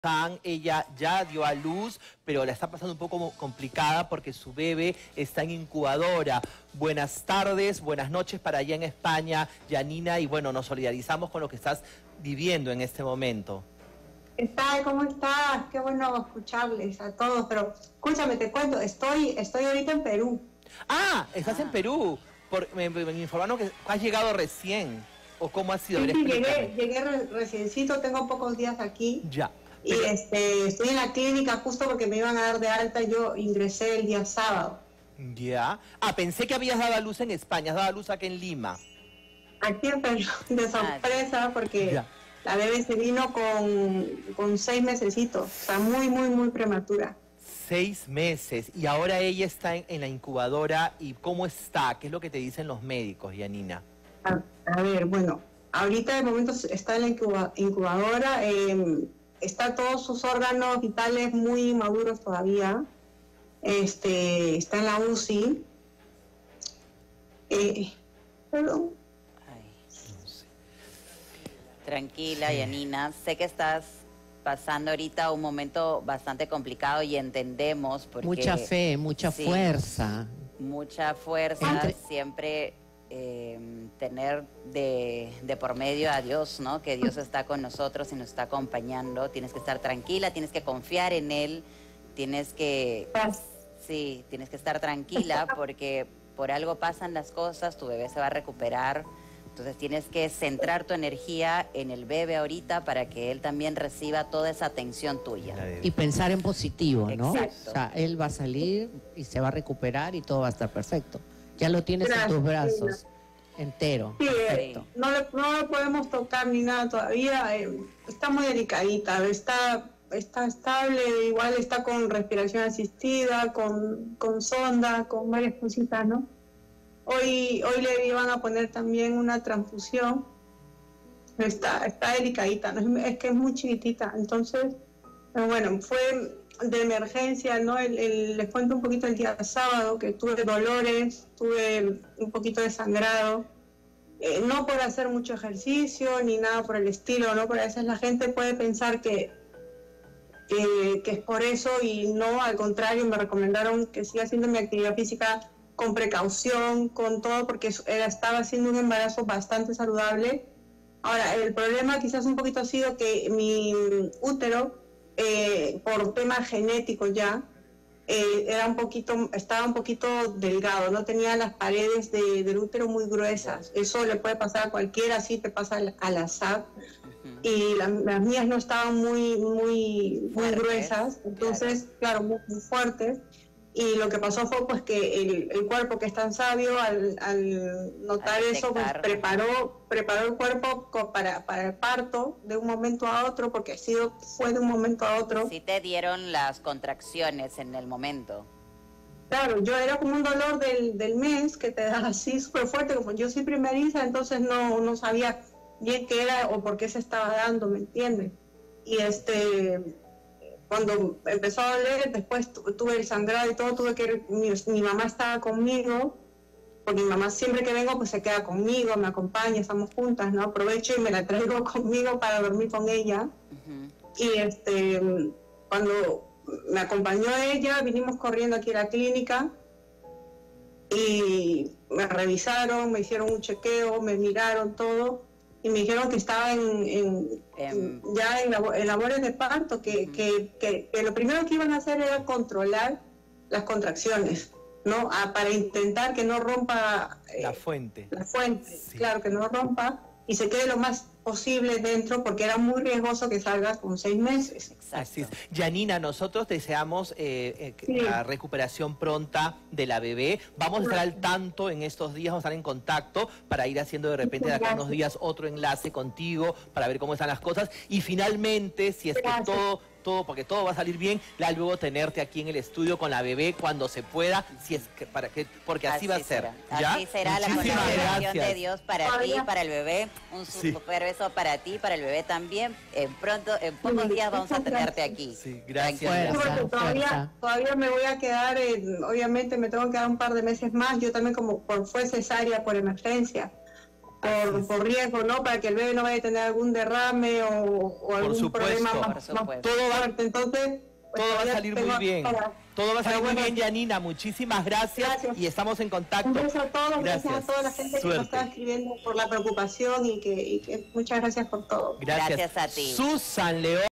Ella ya dio a luz, pero la está pasando un poco complicada porque su bebé está en incubadora. Buenas tardes, buenas noches para allá en España, Yanina, y bueno, nos solidarizamos con lo que estás viviendo en este momento. ¿Qué tal? ¿Cómo estás? Qué bueno escucharles a todos, pero escúchame, te cuento, estoy ahorita en Perú. Ah, estás en Perú. Me informaron que has llegado recién. ¿O cómo ha sido? Sí, llegué reciencito, tengo pocos días aquí. Ya. Y estoy en la clínica justo porque me iban a dar de alta, yo ingresé el día sábado. Ya. Ah, pensé que habías dado a luz en España, has dado a luz aquí en Lima. Aquí en Perú, de sorpresa, porque la bebé se vino con 6 mesecitos, o sea, muy prematura. 6 meses, y ahora ella está en la incubadora. ¿Y cómo está? ¿Qué es lo que te dicen los médicos, Yanina? A ver, bueno, ahorita de momento está en la incubadora, está todos sus órganos vitales muy maduros todavía, está en la UCI. Perdón. Tranquila, Yanina, sé que estás pasando ahorita un momento bastante complicado y entendemos porque... Mucha fe, mucha fuerza. Mucha fuerza, siempre tener de por medio a Dios, ¿no? Que Dios está con nosotros y nos está acompañando. Tienes que estar tranquila, tienes que confiar en Él, tienes que... Sí, tienes que estar tranquila porque por algo pasan las cosas, tu bebé se va a recuperar. Entonces tienes que centrar tu energía en el bebé ahorita para que él también reciba toda esa atención tuya. Y pensar en positivo, ¿no? Exacto. O sea, él va a salir y se va a recuperar y todo va a estar perfecto. Ya lo tienes en tus brazos, entero. Sí, no lo podemos tocar ni nada todavía. Está muy delicadita, está estable, igual está con respiración asistida, con sonda, con varias cositas, ¿no? Hoy le iban a poner también una transfusión. Está delicadita, ¿no? Es que es muy chiquitita. Entonces, bueno, fue de emergencia, ¿no? Les cuento un poquito el día sábado que tuve dolores, tuve un poquito de sangrado. No por hacer mucho ejercicio ni nada por el estilo, ¿no? Porque a veces la gente puede pensar que es por eso y no, al contrario, me recomendaron que siga haciendo mi actividad física con precaución, con todo, porque estaba haciendo un embarazo bastante saludable. Ahora, el problema quizás un poquito ha sido que mi útero, por tema genético ya, estaba un poquito delgado, no tenía las paredes del útero muy gruesas. Eso le puede pasar a cualquiera, así te pasa al azar. Y las mías no estaban muy gruesas, entonces, claro, muy fuertes. Y lo que pasó fue pues que el cuerpo, que es tan sabio, al notar eso, pues preparó el cuerpo para el parto de un momento a otro, porque fue de un momento a otro. Sí te dieron las contracciones en el momento. Claro, yo era como un dolor del mes que te da así súper fuerte, como yo soy primeriza, entonces no sabía bien qué era o por qué se estaba dando, ¿me entiendes? Y cuando empezó a doler, después tuve el sangrado y todo, mi mamá estaba conmigo, porque mi mamá siempre que vengo pues se queda conmigo, me acompaña, estamos juntas, ¿no? Aprovecho y me la traigo conmigo para dormir con ella. Y cuando me acompañó ella, vinimos corriendo aquí a la clínica y me revisaron, me hicieron un chequeo, me miraron todo. Y me dijeron que estaba ya en labores de parto, que lo primero que iban a hacer era controlar las contracciones, ¿no? Para intentar que no rompa la fuente. Sí. Claro, que no rompa y se quede lo más posible dentro, porque era muy riesgoso que salga con 6 meses. Así es. Yanina, nosotros deseamos la recuperación pronta de la bebé. Vamos a estar al tanto en estos días, vamos a estar en contacto para ir haciendo de repente de acá unos días otro enlace contigo para ver cómo están las cosas. Y finalmente, si es que porque todo va a salir bien, luego tenerte aquí en el estudio con la bebé cuando se pueda, porque así va a ser. ¿Ya? Así será. Muchísimas la colaboración de Dios para ti, para el bebé. Un super beso para ti, para el bebé también. En pocos días vamos a tenerte aquí. Sí, gracias. Todavía me voy a quedar, obviamente me tengo que quedar un par de meses más. Yo también, como fue cesárea por emergencia. por riesgo, ¿no? Para que el bebé no vaya a tener algún derrame o algún problema más fuerte. Entonces, pues, todo va a salir muy bien. Todo va a salir muy bien, Yanina. Muchísimas gracias y estamos en contacto. Un beso a todos, gracias a toda la gente que nos está escribiendo por la preocupación y que muchas gracias por todo. Gracias a ti. Susan León.